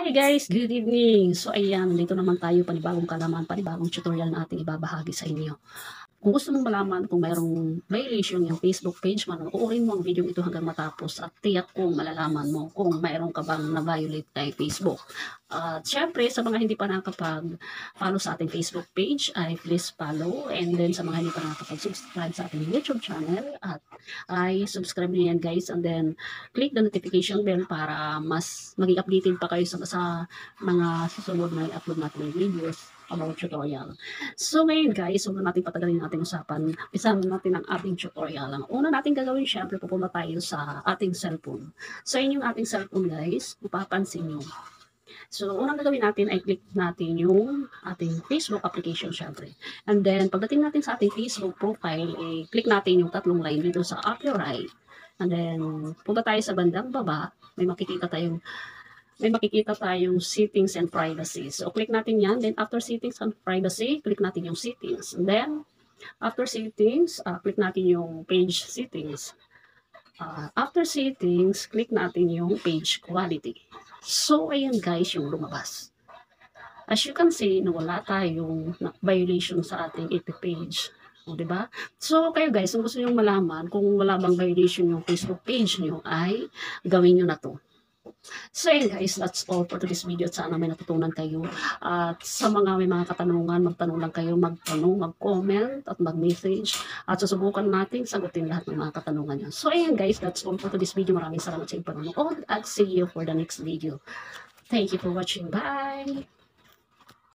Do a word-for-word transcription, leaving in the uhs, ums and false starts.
Hi guys, good evening. So ayan, dito naman tayo panibagong kalaman, panibagong tutorial na ating ibabahagi sa inyo. Kung gusto mong malaman kung mayroong violation yung Facebook page mo, uurin mo ang video ito hanggang matapos at tiyak kung malalaman mo kung mayroong ka bang na-violate kay Facebook. At syempre, sa mga hindi pa nakapag-follow sa ating Facebook page, ay please follow. And then sa mga hindi pa nakapag-subscribe sa ating YouTube channel, at ay subscribe niyo yan guys. And then click the notification bell para mas maging updated pa kayo sa, sa mga susunod na i-upload natin ng videos about tutorial. So ngayon guys, huwag natin patagalin ang ating usapan. Isahan natin ang ating tutorial. Ang una natin gagawin, syempre pupunta tayo sa ating cellphone. So yun yung ating cellphone guys, mapapansin nyo. So unang gagawin natin ay click natin yung ating Facebook application syempre. And then pagdating natin sa ating Facebook profile, eh, click natin yung tatlong line dito sa upper right. And then punta tayo sa bandang baba, may makikita tayong may makikita tayong settings and privacy. So, click natin yan. Then, after settings and privacy, click natin yung settings. And then, after settings, uh, click natin yung page settings. Uh, after settings, click natin yung page quality. So, ayan guys, yung lumabas. As you can see, wala tayong violation sa ating I P page. O, diba? So, kayo guys, kung gusto nyo malaman kung wala bang violation yung Facebook page nyo, ay gawin nyo na to. So yun guys, that's all for today's video. Sana may natutunan kayo. At sa mga may mga katanungan, magtanong lang kayo, magtanong, mag-comment at mag-message. At susubukan natin sagutin lahat ng mga katanungan nyo. So ayan guys, that's all for today's video. Maraming salamat sa inyong panonood at see you for the next video. Thank you for watching. Bye!